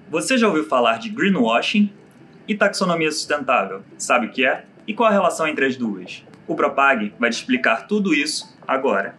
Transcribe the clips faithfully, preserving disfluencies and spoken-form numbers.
Você já ouviu falar de greenwashing e taxonomia sustentável? Sabe o que é? E qual a relação entre as duas? O Propag vai te explicar tudo isso agora.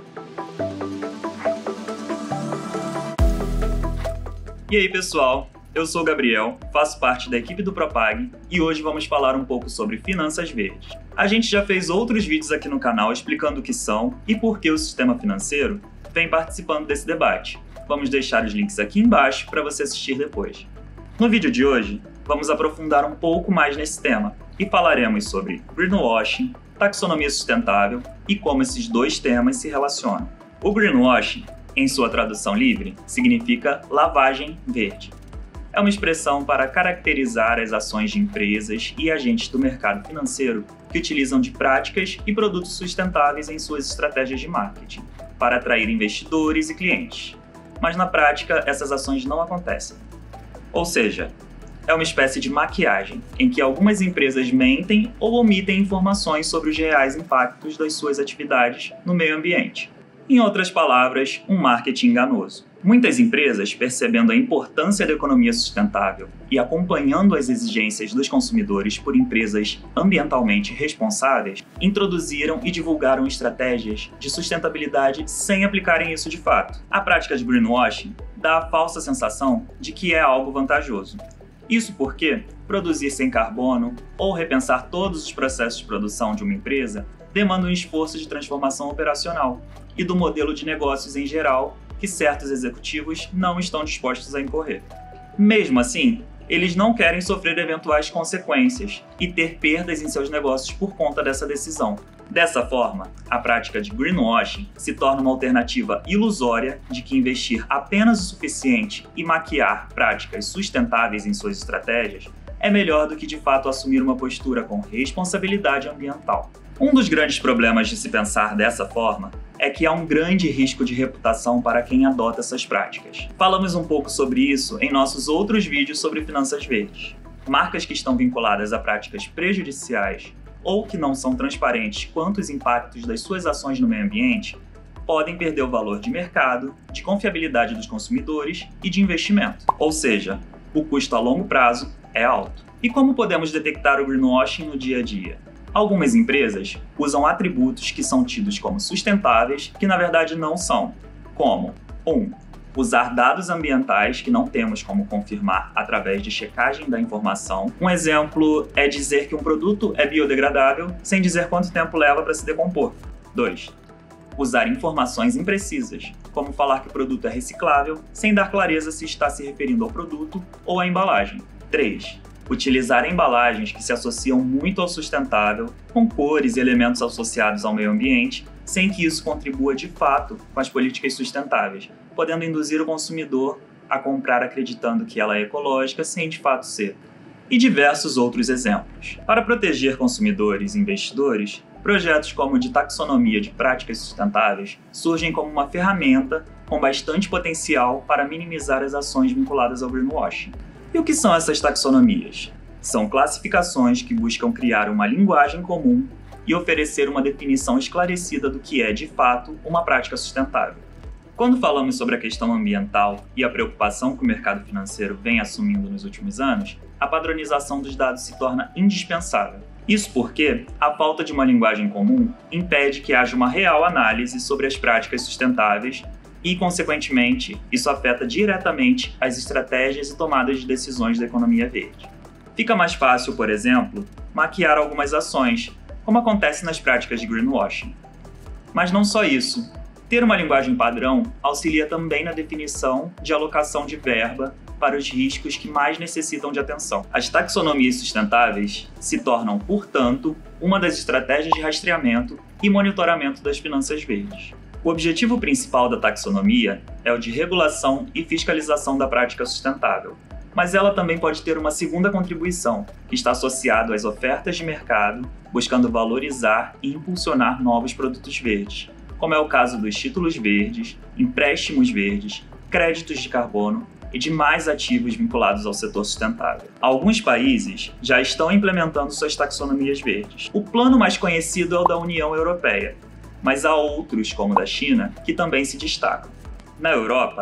E aí, pessoal? Eu sou o Gabriel, faço parte da equipe do Propag e hoje vamos falar um pouco sobre finanças verdes. A gente já fez outros vídeos aqui no canal explicando o que são e por que o sistema financeiro vem participando desse debate. Vamos deixar os links aqui embaixo para você assistir depois. No vídeo de hoje, vamos aprofundar um pouco mais nesse tema e falaremos sobre greenwashing, taxonomia sustentável e como esses dois temas se relacionam. O greenwashing, em sua tradução livre, significa lavagem verde. É uma expressão para caracterizar as ações de empresas e agentes do mercado financeiro que utilizam de práticas e produtos sustentáveis em suas estratégias de marketing, para atrair investidores e clientes. Mas na prática, essas ações não acontecem. Ou seja, é uma espécie de maquiagem, em que algumas empresas mentem ou omitem informações sobre os reais impactos das suas atividades no meio ambiente. Em outras palavras, um marketing enganoso. Muitas empresas, percebendo a importância da economia sustentável e acompanhando as exigências dos consumidores por empresas ambientalmente responsáveis, introduziram e divulgaram estratégias de sustentabilidade sem aplicarem isso de fato. A prática de greenwashing dá a falsa sensação de que é algo vantajoso. Isso porque produzir sem carbono ou repensar todos os processos de produção de uma empresa demanda um esforço de transformação operacional e do modelo de negócios em geral que certos executivos não estão dispostos a incorrer. Mesmo assim, eles não querem sofrer eventuais consequências e ter perdas em seus negócios por conta dessa decisão. Dessa forma, a prática de greenwashing se torna uma alternativa ilusória de que investir apenas o suficiente e maquiar práticas sustentáveis em suas estratégias é melhor do que de fato assumir uma postura com responsabilidade ambiental. Um dos grandes problemas de se pensar dessa forma é que há um grande risco de reputação para quem adota essas práticas. Falamos um pouco sobre isso em nossos outros vídeos sobre finanças verdes. Marcas que estão vinculadas a práticas prejudiciais ou que não são transparentes quanto aos impactos das suas ações no meio ambiente podem perder o valor de mercado, de confiabilidade dos consumidores e de investimento. Ou seja, o custo a longo prazo é alto. E como podemos detectar o greenwashing no dia a dia? Algumas empresas usam atributos que são tidos como sustentáveis, que na verdade não são, como um Usar dados ambientais que não temos como confirmar através de checagem da informação. Um exemplo é dizer que um produto é biodegradável sem dizer quanto tempo leva para se decompor. dois Usar informações imprecisas, como falar que o produto é reciclável sem dar clareza se está se referindo ao produto ou à embalagem. três Utilizar embalagens que se associam muito ao sustentável, com cores e elementos associados ao meio ambiente, sem que isso contribua de fato com as políticas sustentáveis, podendo induzir o consumidor a comprar acreditando que ela é ecológica sem de fato ser. E diversos outros exemplos. Para proteger consumidores e investidores, projetos como o de taxonomia de práticas sustentáveis surgem como uma ferramenta com bastante potencial para minimizar as ações vinculadas ao greenwashing. E o que são essas taxonomias? São classificações que buscam criar uma linguagem comum e oferecer uma definição esclarecida do que é, de fato, uma prática sustentável. Quando falamos sobre a questão ambiental e a preocupação que o mercado financeiro vem assumindo nos últimos anos, a padronização dos dados se torna indispensável. Isso porque a falta de uma linguagem comum impede que haja uma real análise sobre as práticas sustentáveis e, consequentemente, isso afeta diretamente as estratégias e tomadas de decisões da economia verde. Fica mais fácil, por exemplo, maquiar algumas ações, como acontece nas práticas de greenwashing. Mas não só isso. Ter uma linguagem padrão auxilia também na definição de alocação de verba para os riscos que mais necessitam de atenção. As taxonomias sustentáveis se tornam, portanto, uma das estratégias de rastreamento e monitoramento das finanças verdes. O objetivo principal da taxonomia é o de regulação e fiscalização da prática sustentável, mas ela também pode ter uma segunda contribuição, que está associado às ofertas de mercado, buscando valorizar e impulsionar novos produtos verdes, como é o caso dos títulos verdes, empréstimos verdes, créditos de carbono e demais ativos vinculados ao setor sustentável. Alguns países já estão implementando suas taxonomias verdes. O plano mais conhecido é o da União Europeia, mas há outros, como o da China, que também se destacam. Na Europa,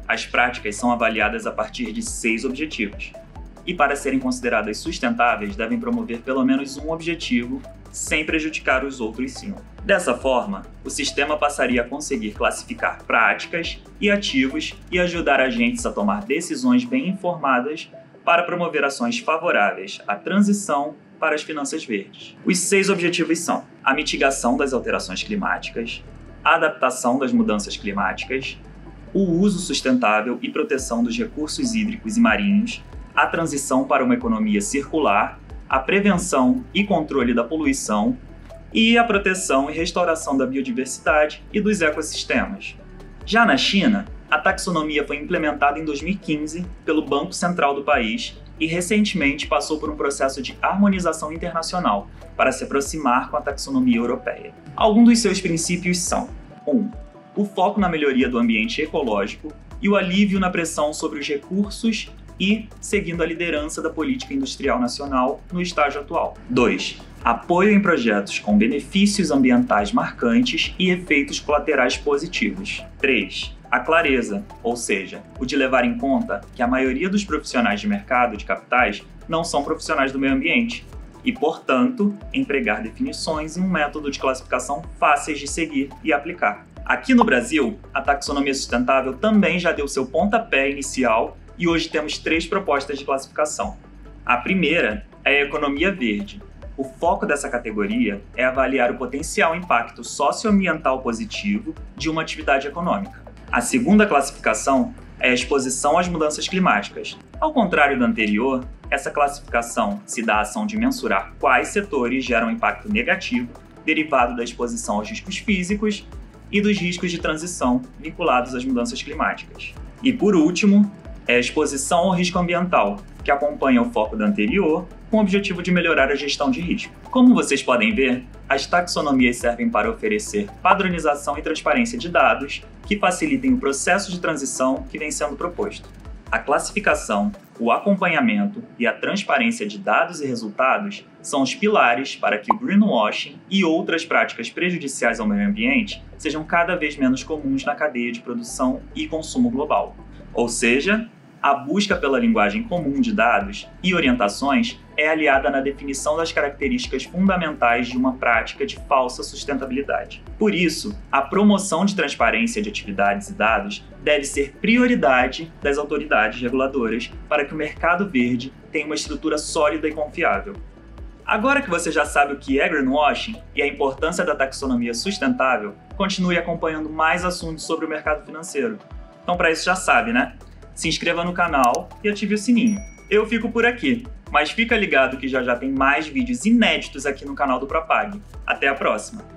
As práticas são avaliadas a partir de seis objetivos. E para serem consideradas sustentáveis, devem promover pelo menos um objetivo, sem prejudicar os outros cinco. Dessa forma, o sistema passaria a conseguir classificar práticas e ativos e ajudar agentes a tomar decisões bem informadas para promover ações favoráveis à transição para as finanças verdes. Os seis objetivos são a mitigação das alterações climáticas, a adaptação das mudanças climáticas, o uso sustentável e proteção dos recursos hídricos e marinhos, a transição para uma economia circular, a prevenção e controle da poluição e a proteção e restauração da biodiversidade e dos ecossistemas. Já na China, a taxonomia foi implementada em dois mil e quinze pelo Banco Central do país e recentemente passou por um processo de harmonização internacional para se aproximar com a taxonomia europeia. Alguns dos seus princípios são: um. O foco na melhoria do ambiente ecológico e o alívio na pressão sobre os recursos e seguindo a liderança da política industrial nacional no estágio atual. dois. Apoio em projetos com benefícios ambientais marcantes e efeitos colaterais positivos. três. A clareza, ou seja, o de levar em conta que a maioria dos profissionais de mercado de capitais não são profissionais do meio ambiente e, portanto, empregar definições e um método de classificação fáceis de seguir e aplicar. Aqui no Brasil, a taxonomia sustentável também já deu seu pontapé inicial e hoje temos três propostas de classificação. A primeira é a economia verde. O foco dessa categoria é avaliar o potencial impacto socioambiental positivo de uma atividade econômica. A segunda classificação é a exposição às mudanças climáticas. Ao contrário da anterior, essa classificação se dá a ação de mensurar quais setores geram impacto negativo derivado da exposição aos riscos físicos e dos riscos de transição vinculados às mudanças climáticas. E por último, é a exposição ao risco ambiental, que acompanha o foco da anterior, com o objetivo de melhorar a gestão de risco. Como vocês podem ver, as taxonomias servem para oferecer padronização e transparência de dados que facilitem o processo de transição que vem sendo proposto. A classificação, o acompanhamento e a transparência de dados e resultados são os pilares para que o greenwashing e outras práticas prejudiciais ao meio ambiente sejam cada vez menos comuns na cadeia de produção e consumo global. Ou seja, a busca pela linguagem comum de dados e orientações é aliada na definição das características fundamentais de uma prática de falsa sustentabilidade. Por isso, a promoção de transparência de atividades e dados deve ser prioridade das autoridades reguladoras para que o mercado verde tenha uma estrutura sólida e confiável. Agora que você já sabe o que é greenwashing e a importância da taxonomia sustentável, continue acompanhando mais assuntos sobre o mercado financeiro. Então, para isso já sabe, né? Se inscreva no canal e ative o sininho. Eu fico por aqui, mas fica ligado que já já tem mais vídeos inéditos aqui no canal do Propag. Até a próxima!